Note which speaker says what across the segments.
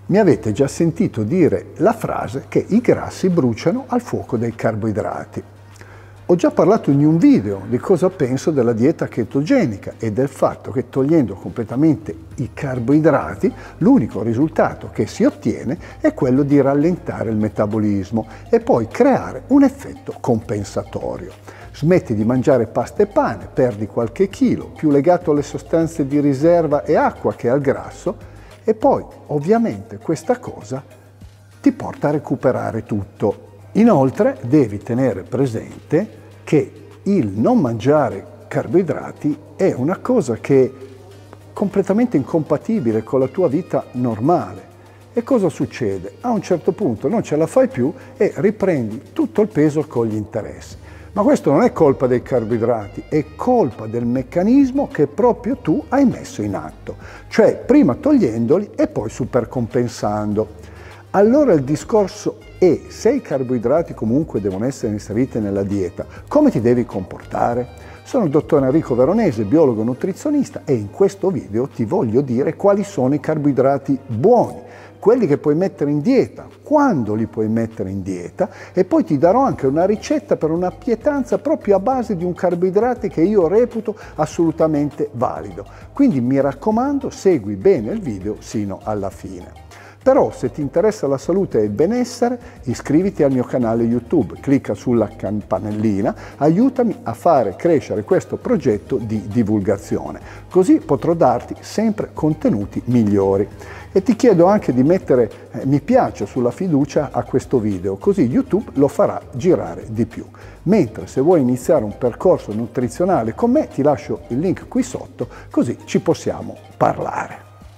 Speaker 1: Mi avete già sentito dire la frase che i grassi bruciano al fuoco dei carboidrati. Ho già parlato in un video di cosa penso della dieta chetogenica e del fatto che togliendo completamente i carboidrati l'unico risultato che si ottiene è quello di rallentare il metabolismo e poi creare un effetto compensatorio. Smetti di mangiare pasta e pane, perdi qualche chilo, più legato alle sostanze di riserva e acqua che al grasso, e poi ovviamente questa cosa ti porta a recuperare tutto. Inoltre devi tenere presente che il non mangiare carboidrati è una cosa che è completamente incompatibile con la tua vita normale. E cosa succede? A un certo punto non ce la fai più e riprendi tutto il peso con gli interessi. Ma questo non è colpa dei carboidrati, è colpa del meccanismo che proprio tu hai messo in atto, cioè prima togliendoli e poi supercompensando. Allora il discorso è, se i carboidrati comunque devono essere inseriti nella dieta, come ti devi comportare? Sono il dottor Enrico Veronese, biologo nutrizionista, e in questo video ti voglio dire quali sono i carboidrati buoni, quelli che puoi mettere in dieta, quando li puoi mettere in dieta, e poi ti darò anche una ricetta per una pietanza proprio a base di un carboidrato che io reputo assolutamente valido. Quindi mi raccomando, segui bene il video sino alla fine. Però se ti interessa la salute e il benessere, iscriviti al mio canale YouTube, clicca sulla campanellina, aiutami a fare crescere questo progetto di divulgazione, così potrò darti sempre contenuti migliori. E ti chiedo anche di mettere mi piace sulla fiducia a questo video, così YouTube lo farà girare di più. Mentre se vuoi iniziare un percorso nutrizionale con me, ti lascio il link qui sotto, così ci possiamo parlare.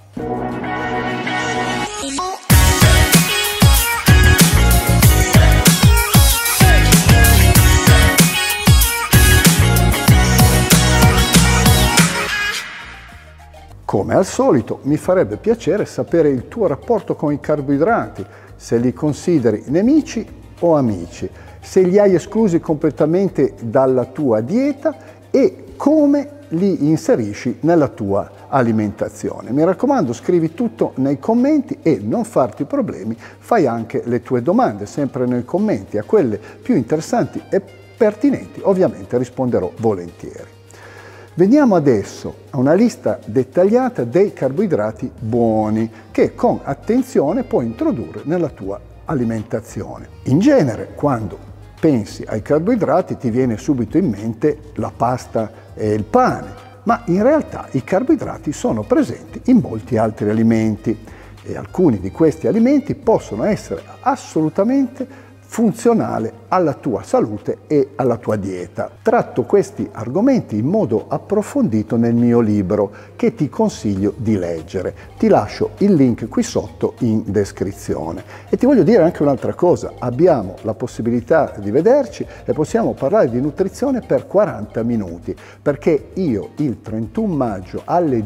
Speaker 1: Come al solito mi farebbe piacere sapere il tuo rapporto con i carboidrati, se li consideri nemici o amici, se li hai esclusi completamente dalla tua dieta e come li inserisci nella tua alimentazione. Mi raccomando, scrivi tutto nei commenti e non farti problemi, fai anche le tue domande sempre nei commenti, a quelle più interessanti e pertinenti ovviamente risponderò volentieri. Veniamo adesso a una lista dettagliata dei carboidrati buoni che con attenzione puoi introdurre nella tua alimentazione. In genere, quando pensi ai carboidrati ti viene subito in mente la pasta e il pane, ma in realtà i carboidrati sono presenti in molti altri alimenti e alcuni di questi alimenti possono essere assolutamente funzionale alla tua salute e alla tua dieta. Tratto questi argomenti in modo approfondito nel mio libro che ti consiglio di leggere. Ti lascio il link qui sotto in descrizione. E ti voglio dire anche un'altra cosa, abbiamo la possibilità di vederci e possiamo parlare di nutrizione per 40 minuti, perché io il 31 maggio alle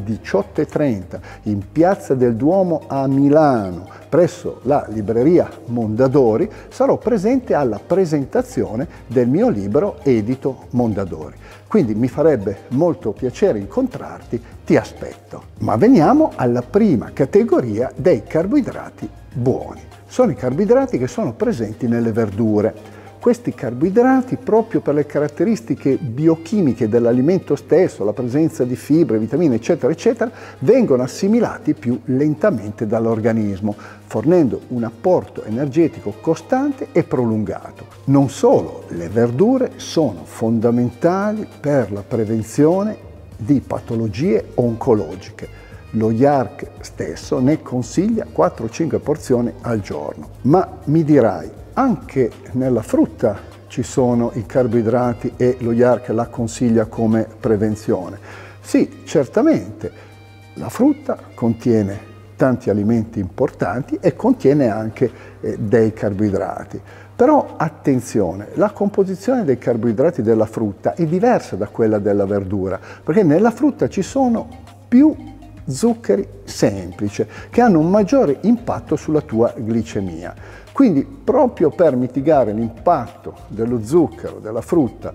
Speaker 1: 18:30 in Piazza del Duomo a Milano, presso la libreria Mondadori, sarò presente alla presentazione del mio libro edito Mondadori. Quindi mi farebbe molto piacere incontrarti, ti aspetto. Ma veniamo alla prima categoria dei carboidrati buoni. Sono i carboidrati che sono presenti nelle verdure. Questi carboidrati, proprio per le caratteristiche biochimiche dell'alimento stesso, la presenza di fibre, vitamine, eccetera, eccetera, vengono assimilati più lentamente dall'organismo, fornendo un apporto energetico costante e prolungato. Non solo, le verdure sono fondamentali per la prevenzione di patologie oncologiche. Lo IARC stesso ne consiglia 4-5 porzioni al giorno. Ma mi dirai, anche nella frutta ci sono i carboidrati e lo IARC la consiglia come prevenzione. Sì, certamente, la frutta contiene tanti alimenti importanti e contiene anche dei carboidrati. Però attenzione, la composizione dei carboidrati della frutta è diversa da quella della verdura, perché nella frutta ci sono più zuccheri semplici che hanno un maggiore impatto sulla tua glicemia. Quindi proprio per mitigare l'impatto dello zucchero, della frutta,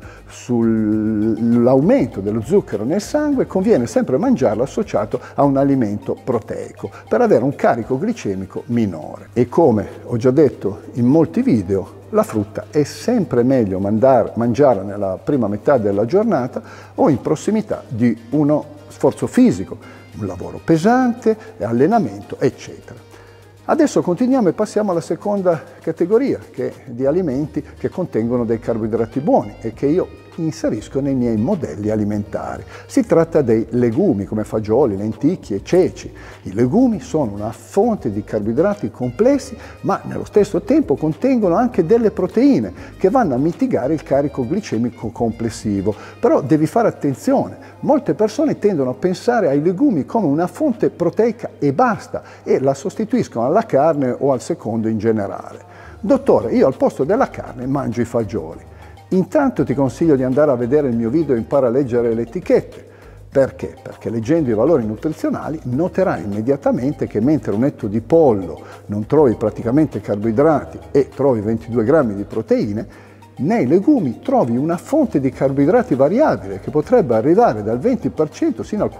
Speaker 1: sull'aumento dello zucchero nel sangue, conviene sempre mangiarlo associato a un alimento proteico per avere un carico glicemico minore. E come ho già detto in molti video, la frutta è sempre meglio mangiare nella prima metà della giornata o in prossimità di uno sforzo fisico, un lavoro pesante, allenamento, eccetera. Adesso continuiamo e passiamo alla seconda categoria di alimenti che contengono dei carboidrati buoni e che io inserisco nei miei modelli alimentari. Si tratta dei legumi come fagioli, lenticchie, ceci. I legumi sono una fonte di carboidrati complessi, ma nello stesso tempo contengono anche delle proteine che vanno a mitigare il carico glicemico complessivo. Però devi fare attenzione, molte persone tendono a pensare ai legumi come una fonte proteica e basta e la sostituiscono alla carne o al secondo in generale. Dottore, io al posto della carne mangio i fagioli. Intanto ti consiglio di andare a vedere il mio video Impara a leggere le etichette. Perché? Perché leggendo i valori nutrizionali noterai immediatamente che mentre un etto di pollo non trovi praticamente carboidrati e trovi 22 grammi di proteine, nei legumi trovi una fonte di carboidrati variabile che potrebbe arrivare dal 20% sino al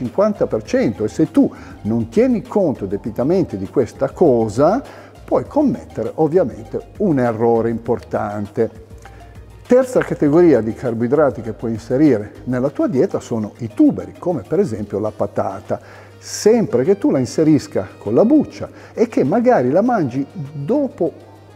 Speaker 1: 40-50% e se tu non tieni conto debitamente di questa cosa puoi commettere ovviamente un errore importante. Terza categoria di carboidrati che puoi inserire nella tua dieta sono i tuberi, come per esempio la patata, sempre che tu la inserisca con la buccia e che magari la mangi dopo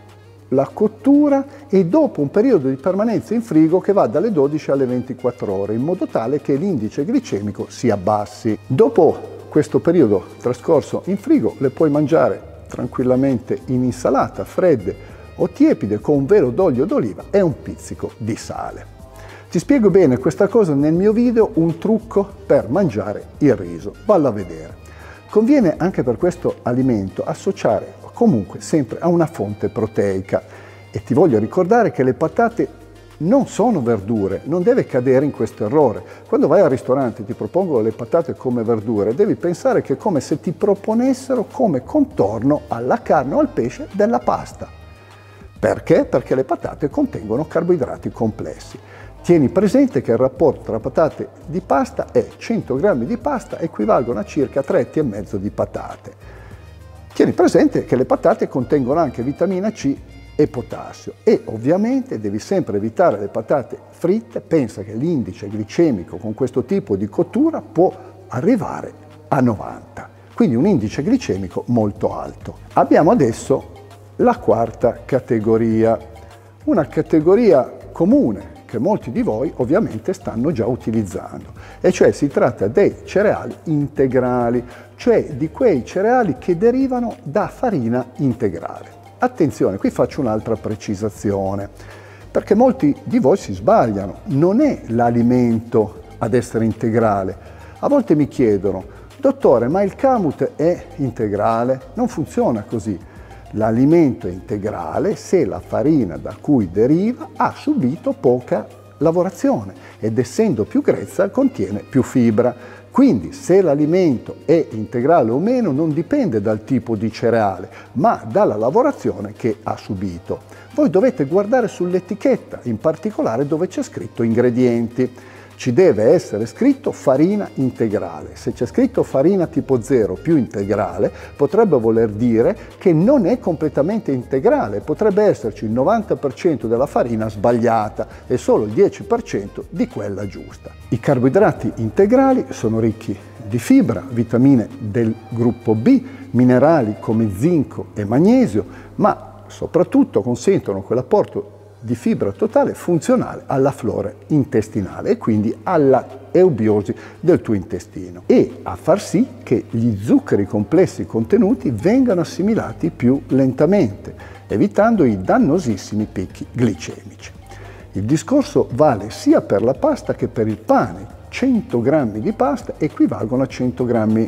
Speaker 1: la cottura e dopo un periodo di permanenza in frigo che va dalle 12 alle 24 ore, in modo tale che l'indice glicemico si abbassi. Dopo questo periodo trascorso in frigo le puoi mangiare tranquillamente in insalata, fredde o tiepide con un velo d'olio d'oliva e un pizzico di sale. Ti spiego bene questa cosa nel mio video, un trucco per mangiare il riso, vallo a vedere. Conviene anche per questo alimento associare comunque sempre a una fonte proteica e ti voglio ricordare che le patate non sono verdure, non deve cadere in questo errore. Quando vai al ristorante e ti propongono le patate come verdure, devi pensare che è come se ti proponessero come contorno alla carne o al pesce della pasta. Perché? Perché le patate contengono carboidrati complessi. Tieni presente che il rapporto tra patate di pasta è 100 grammi di pasta equivalgono a circa 3 etti e mezzo di patate. Tieni presente che le patate contengono anche vitamina C e potassio e ovviamente devi sempre evitare le patate fritte. Pensa che l'indice glicemico con questo tipo di cottura può arrivare a 90, quindi un indice glicemico molto alto. Abbiamo adesso la quarta categoria, una categoria comune che molti di voi ovviamente stanno già utilizzando, e cioè si tratta dei cereali integrali, cioè di quei cereali che derivano da farina integrale. Attenzione, qui faccio un'altra precisazione, perché molti di voi si sbagliano, non è l'alimento ad essere integrale. A volte mi chiedono, dottore, ma il kamut è integrale? Non funziona così. L'alimento è integrale se la farina da cui deriva ha subito poca lavorazione ed essendo più grezza contiene più fibra. Quindi se l'alimento è integrale o meno non dipende dal tipo di cereale, ma dalla lavorazione che ha subito. Voi dovete guardare sull'etichetta, in particolare dove c'è scritto ingredienti. Ci deve essere scritto farina integrale. Se c'è scritto farina tipo 0 più integrale, potrebbe voler dire che non è completamente integrale, potrebbe esserci il 90% della farina sbagliata e solo il 10% di quella giusta. I carboidrati integrali sono ricchi di fibra, vitamine del gruppo B, minerali come zinco e magnesio, ma soprattutto consentono quell'apporto di fibra totale funzionale alla flora intestinale e quindi alla eubiosi del tuo intestino e a far sì che gli zuccheri complessi contenuti vengano assimilati più lentamente, evitando i dannosissimi picchi glicemici. Il discorso vale sia per la pasta che per il pane. 100 grammi di pasta equivalgono a 100 grammi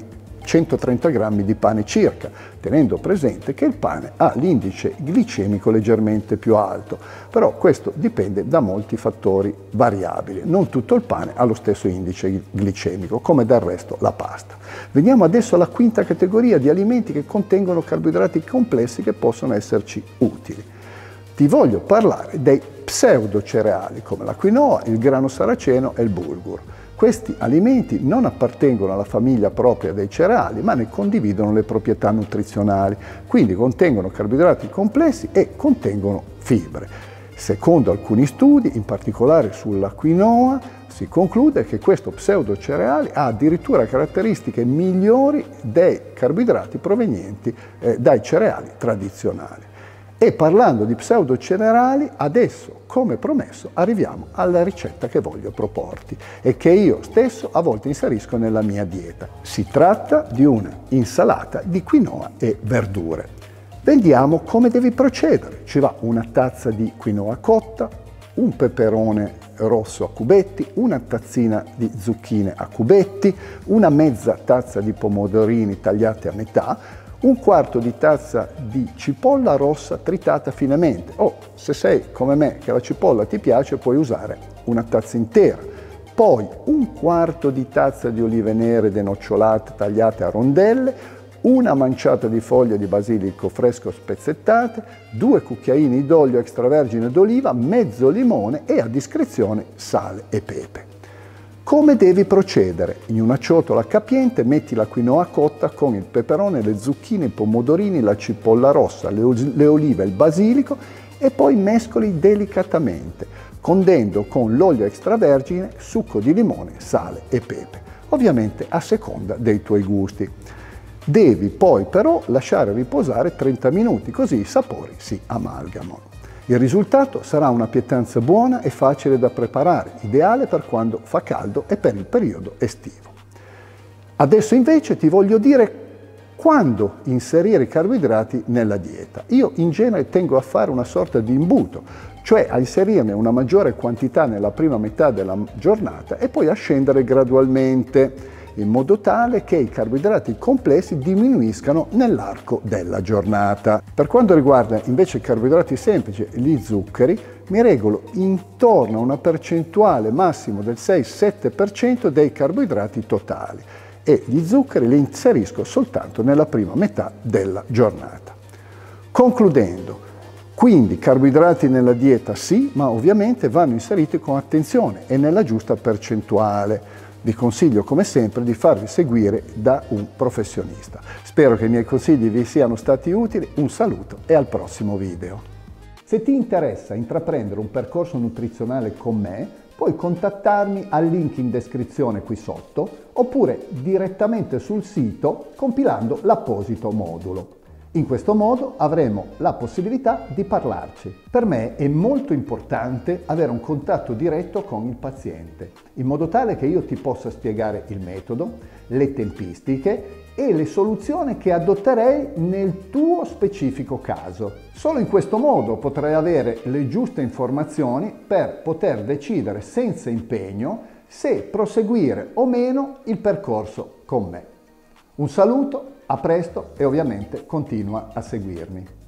Speaker 1: 130 grammi di pane circa, tenendo presente che il pane ha l'indice glicemico leggermente più alto, però questo dipende da molti fattori variabili. Non tutto il pane ha lo stesso indice glicemico, come del resto la pasta. Veniamo adesso alla quinta categoria di alimenti che contengono carboidrati complessi che possono esserci utili. Ti voglio parlare dei pseudocereali come la quinoa, il grano saraceno e il bulgur. Questi alimenti non appartengono alla famiglia propria dei cereali, ma ne condividono le proprietà nutrizionali, quindi contengono carboidrati complessi e contengono fibre. Secondo alcuni studi, in particolare sulla quinoa, si conclude che questo pseudocereale ha addirittura caratteristiche migliori dei carboidrati provenienti dai cereali tradizionali. E parlando di pseudocereali, adesso, come promesso, arriviamo alla ricetta che voglio proporti e che io stesso a volte inserisco nella mia dieta. Si tratta di una insalata di quinoa e verdure. Vediamo come devi procedere. Ci va una tazza di quinoa cotta, un peperone rosso a cubetti, una tazzina di zucchine a cubetti, una mezza tazza di pomodorini tagliati a metà, un quarto di tazza di cipolla rossa tritata finemente, o se sei come me che la cipolla ti piace puoi usare una tazza intera, poi un quarto di tazza di olive nere denocciolate tagliate a rondelle, una manciata di foglie di basilico fresco spezzettate, 2 cucchiaini d'olio extravergine d'oliva, mezzo limone e a discrezione sale e pepe. Come devi procedere? In una ciotola capiente metti la quinoa cotta con il peperone, le zucchine, i pomodorini, la cipolla rossa, le olive, il basilico e poi mescoli delicatamente, condendo con l'olio extravergine, succo di limone, sale e pepe, ovviamente a seconda dei tuoi gusti. Devi poi però lasciare riposare 30 minuti, così i sapori si amalgamano. Il risultato sarà una pietanza buona e facile da preparare, ideale per quando fa caldo e per il periodo estivo. Adesso invece ti voglio dire quando inserire i carboidrati nella dieta. Io in genere tengo a fare una sorta di imbuto, cioè a inserirne una maggiore quantità nella prima metà della giornata e poi a scendere gradualmente, in modo tale che i carboidrati complessi diminuiscano nell'arco della giornata. Per quanto riguarda invece i carboidrati semplici, gli zuccheri, mi regolo intorno a una percentuale massimo del 6-7% dei carboidrati totali e gli zuccheri li inserisco soltanto nella prima metà della giornata. Concludendo, quindi carboidrati nella dieta sì, ma ovviamente vanno inseriti con attenzione e nella giusta percentuale. Vi consiglio come sempre di farvi seguire da un professionista. Spero che i miei consigli vi siano stati utili, un saluto e al prossimo video. Se ti interessa intraprendere un percorso nutrizionale con me, puoi contattarmi al link in descrizione qui sotto oppure direttamente sul sito compilando l'apposito modulo. In questo modo avremo la possibilità di parlarci. Per me è molto importante avere un contatto diretto con il paziente, in modo tale che io ti possa spiegare il metodo, le tempistiche e le soluzioni che adotterei nel tuo specifico caso. Solo in questo modo potrai avere le giuste informazioni per poter decidere senza impegno se proseguire o meno il percorso con me. Un saluto, a presto e ovviamente continua a seguirmi.